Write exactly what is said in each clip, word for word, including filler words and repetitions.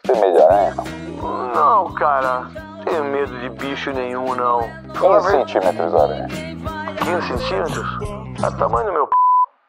Tem medo de aranha? Não, cara. Não tenho medo de bicho nenhum, não. quinze centímetros a aranha. quinze centímetros? É tamanho do meu p...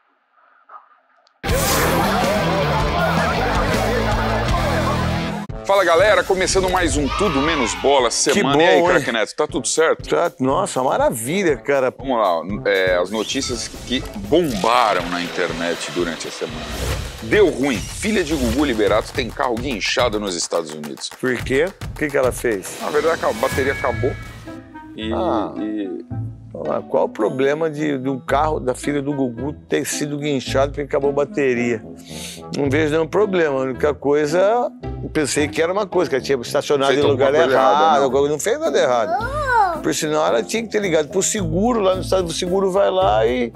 Fala galera, começando mais um Tudo Menos Bola semana. Bom, e aí, hein? Craque Neto, tá tudo certo? Tá, nossa, maravilha, cara. Vamos lá, é, as notícias que bombaram na internet durante a semana. Deu ruim, filha de Gugu Liberato tem carro guinchado nos Estados Unidos. Por quê? O que, que ela fez? Na verdade, a bateria acabou e... Ah. e... Ah, qual o problema de, do carro da filha do Gugu ter sido guinchado porque acabou a bateria? Não vejo nenhum problema. A única coisa, eu pensei que era uma coisa, que ela tinha estacionado Feito em lugar alguma coisa errado, errada, não. não fez nada errado. Por sinal, ela tinha que ter ligado pro seguro, lá no estado do seguro vai lá e,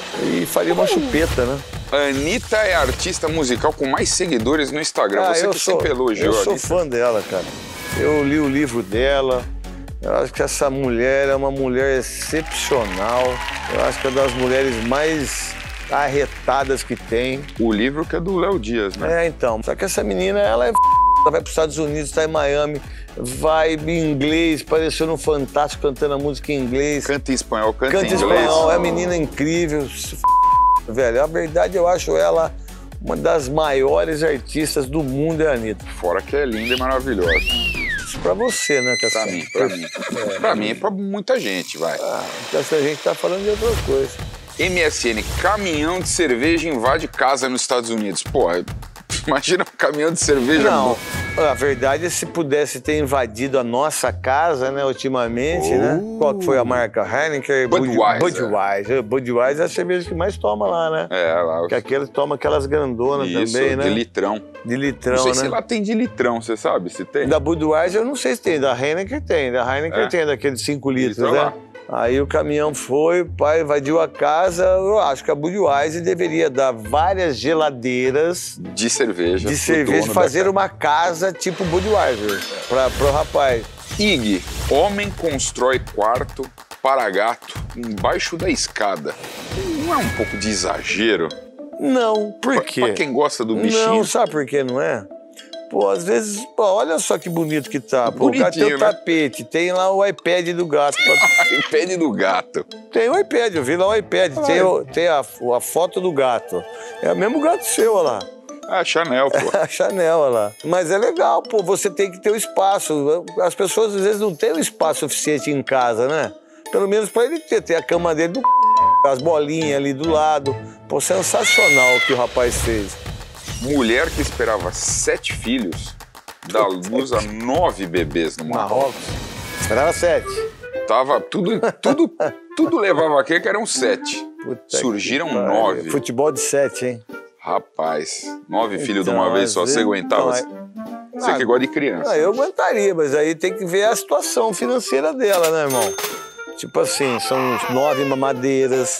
e faria uma chupeta, né? A Anitta é a artista musical com mais seguidores no Instagram. Ah, Você eu que sou, sempre elogiou Eu a sou Anitta. fã dela, cara. Eu li o livro dela. Eu acho que essa mulher é uma mulher excepcional. Eu acho que é uma das mulheres mais arretadas que tem. O livro que é do Léo Dias, né? É, então. Só que essa menina, ela é f... Ela vai para os Estados Unidos, está em Miami, vai em inglês, pareceu no Fantástico cantando a música em inglês. Canta em espanhol, canta, Canta em em inglês. espanhol, é uma menina incrível. F... Velho, a verdade, eu acho ela uma das maiores artistas do mundo, é a Anitta. Fora que é linda e maravilhosa. Isso pra você, né, Pra Cassiano? mim, pra mim. É. Pra mim e pra muita gente, vai. Ah, essa gente tá falando de outra coisa. M S N, caminhão de cerveja invade casa nos Estados Unidos. Pô, imagina um caminhão de cerveja. Não, bom. a verdade é se pudesse ter invadido a nossa casa, né, ultimamente, Oh. né? Qual que foi a marca? Heineken? Budweiser. Budweiser. Budweiser é a cerveja que mais toma lá, né? É, lá. Porque aquele toma aquelas grandonas Isso, também, né? de litrão. De litrão, Não sei né? se lá tem de litrão, você sabe? Se tem? Da Budweiser eu não sei se tem, da Heineken tem. Da Heineken É. tem, daqueles cinco litros, Litro né? lá. Aí o caminhão foi, o pai invadiu a casa. Eu acho que a Budweiser deveria dar várias geladeiras De cerveja. de pro cerveja, dono da fazer casa. uma casa tipo Budweiser para pro rapaz. I G, homem constrói quarto para gato embaixo da escada. Não é um pouco de exagero? Não, por Pra- quê? Pra quem gosta do bichinho. Não, sabe por que não é? Pô, às vezes, pô, olha só que bonito que tá. Pô, o cara tem Bonitinho, o né? tapete, tem lá o iPad do gato. Pede do gato. Tem o iPad, eu vi lá o iPad, tem, o- tem a, a foto do gato. É o mesmo gato seu, olha lá. Ah, Chanel, pô. A Chanel, olha lá. Mas é legal, pô, você tem que ter o espaço. As pessoas às vezes não têm o espaço suficiente em casa, né? Pelo menos pra ele ter, ter a cama dele do c... as bolinhas ali do lado. Pô, sensacional o que o rapaz fez. Mulher que esperava sete filhos dá luz a nove bebês no Marrocos. Marrocos. Esperava sete. Tava tudo, tudo, tudo levava a crer que eram sete. Puta Surgiram que pariu. nove. Futebol de sete, hein? Rapaz, nove filhos de Então, uma vez às só, você vezes- aguentava? então, Você Ah, que gosta de criança. Ah, eu aguentaria, mas aí tem que ver a situação financeira dela, né, irmão? Tipo assim, são nove mamadeiras,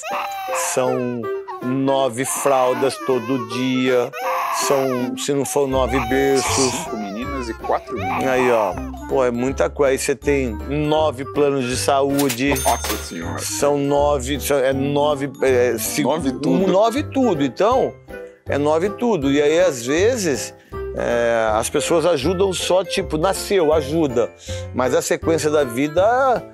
são nove fraldas todo dia, são, se não for nove berços. Cinco meninas e quatro meninos. Aí, ó, pô, é muita coisa. Aí você tem nove planos de saúde, Nossa senhora. são nove, são- é nove... É, se- Nove tudo. Nove tudo, então, é nove tudo. E aí, às vezes... é, as pessoas ajudam só, tipo, nasceu, ajuda. Mas a sequência da vida,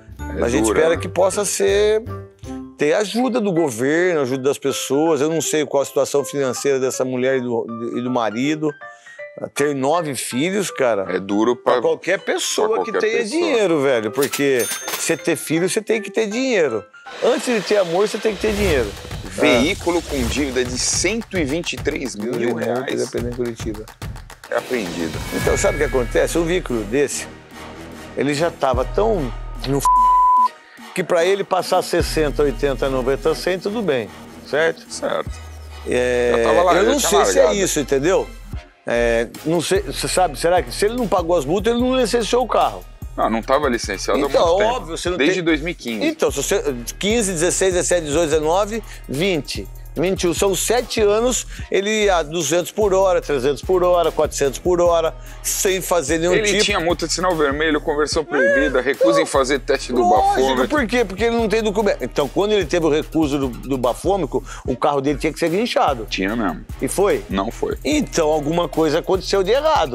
É a gente dura, espera né? que possa ser... ter ajuda do governo, ajuda das pessoas. Eu não sei qual a situação financeira dessa mulher e do, e do marido. Ter nove filhos, cara, É duro pra pra... qualquer pessoa pra que qualquer tenha pessoa. dinheiro, velho. Porque você ter filho, você tem que ter dinheiro. Antes de ter amor, você tem que ter dinheiro. Veículo com dívida de cento e vinte e três mil reais Dependendo de Curitiba. é apreendido. Então, sabe o que acontece? Um veículo desse, ele já estava tão no f... que para ele passar sessenta, oitenta, noventa, cem, tudo bem, certo? Certo. É, Já tava lá, eu já não tinha sei se é largado. isso, entendeu? É, não sei, você sabe, será que se ele não pagou as multas, ele não licenciou o carro? Não, não estava licenciado Então, há muito tempo. óbvio, você não Desde tem- dois mil e quinze. Então, se você, quinze, dezesseis, dezessete, dezoito, dezenove, vinte. vinte e um, são sete anos, ele a duzentos por hora, trezentos por hora, quatrocentos por hora, sem fazer nenhum Ele tipo. tinha multa de sinal vermelho, conversão proibida, recusa em fazer teste do Lógico, bafômetro. por quê? Porque ele não tem documento. Então, quando ele teve o recuso do, do bafômetro, o carro dele tinha que ser guinchado. Tinha mesmo. E foi? Não foi. Então, alguma coisa aconteceu de errado.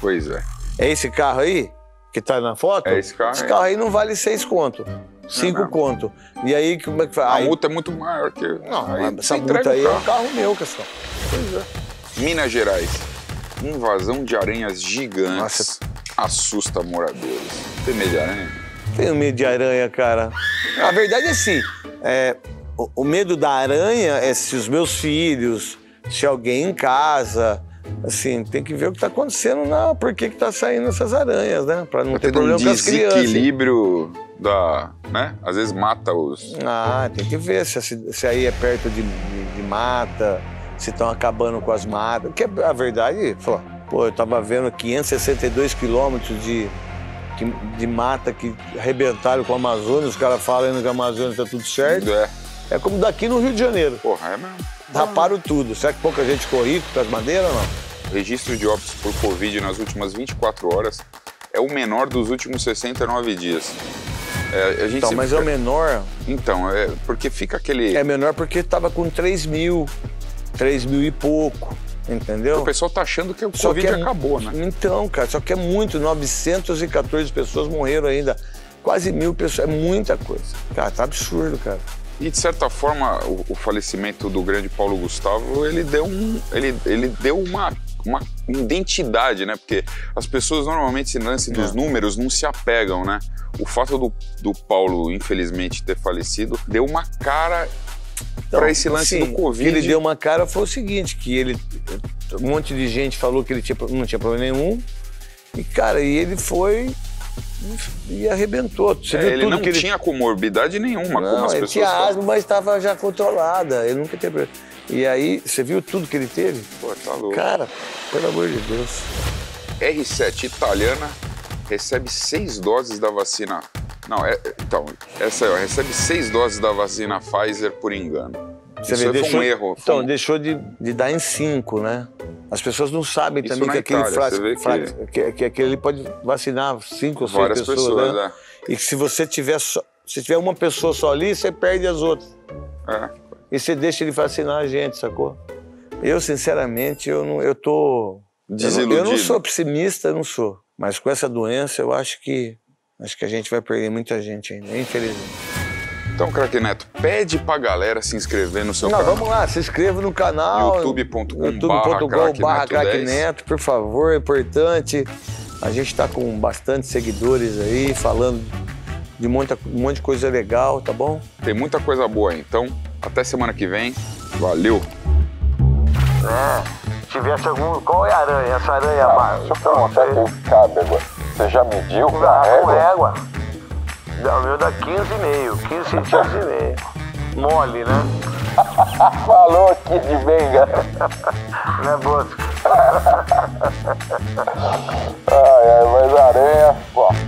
Pois é. É esse carro aí que tá na foto? É esse carro Esse aí. carro aí não vale seis conto. Cinco mesmo? conto. E aí, como é que faz? A Aí- multa é muito maior que... Não, aí essa você entrega multa aí o é um carro. carro meu, Castão. Pois é. Minas Gerais. Invasão de aranhas gigantes Nossa. assusta moradores. Tem medo de aranha? Tenho medo de aranha, cara. A verdade é assim, é, o, o medo da aranha é se os meus filhos, se alguém em casa, assim, tem que ver o que tá acontecendo, na, por que que tá saindo essas aranhas, né? Pra não Tá ter tendo um problema com as crianças. desequilíbrio da... né? Às vezes mata os... Ah, tem que ver se, se aí é perto de, de, de mata, se estão acabando com as matas. Porque a verdade, pô, pô, eu tava vendo quinhentos e sessenta e dois quilômetros de, de, de mata que arrebentaram com a Amazônia, os caras falando que a Amazônia tá tudo certo. É. É como daqui no Rio de Janeiro. Porra, é mesmo. Raparam tudo. Será que pouca gente corre com as madeiras ou não? O registro de óbitos por Covid nas últimas vinte e quatro horas é o menor dos últimos sessenta e nove dias. É, a gente Então, sempre mas é o fica- menor. Então, é porque fica aquele... É menor porque tava com três mil, três mil e pouco, entendeu? O pessoal tá achando que o Só Covid que é- acabou, né? Então, cara, só que é muito. novecentas e quatorze pessoas morreram ainda. Quase mil pessoas. É muita coisa. Cara, tá absurdo, cara. E, de certa forma, o, o falecimento do grande Paulo Gustavo, ele deu, um, ele, ele deu uma, uma identidade, né? Porque as pessoas, normalmente, esse lance dos É. números, não se apegam, né? O fato do, do Paulo, infelizmente, ter falecido, deu uma cara para esse lance assim, do o que Covid. ele deu uma cara foi o seguinte, que ele... Um monte de gente falou que ele tinha, não tinha problema nenhum. E, cara, e ele foi... E arrebentou. Você É, viu ele tudo não que ele... tinha comorbidade nenhuma, como Não, as ele pessoas tinha falam. asma, mas estava já controlada. Ele nunca teve... E aí, você viu tudo que ele teve? Pô, tá louco. Cara, pelo amor de Deus. R sete italiana recebe seis doses da vacina. Não, é, então, essa aí, ó, recebe seis doses da vacina Pfizer por engano. Você Isso vê, aí foi um erro. foi Então, um- deixou de, de dar em cinco, né? As pessoas não sabem Isso também na que aquele Itália, frasco, você vê que- frasco- que, que aquele ali pode vacinar cinco ou seis Várias pessoas, pessoas, né? E que se você tiver só, se tiver uma pessoa só ali, você perde as outras. É. E você deixa ele vacinar a gente, sacou? Eu, sinceramente, eu não, eu tô... Eu não, Desiludido. eu não sou pessimista, eu não sou. Mas com essa doença, eu acho que acho que a gente vai perder muita gente ainda, infelizmente. Então, Craque Neto, pede pra galera se inscrever no seu Não, canal. vamos lá, se inscreva no canal. youtube ponto com youtube barra ponto com Craque barra Neto Craque dez. Neto, por favor, é importante. A gente tá com bastante seguidores aí, falando de muita, um monte de coisa legal, tá bom? Tem muita coisa boa aí. Então, até semana que vem. Valeu! É, se tivesse algum... Qual é a aranha? Essa aranha... Ah, deixa eu perguntar que cabe agora. Você já mediu com a Dá com régua? égua. Dá, o meu dá quinze e meio, quinze centímetros e meio. Mole, né? Falou aqui de benga. Né, Bosco? Ai, ai, mas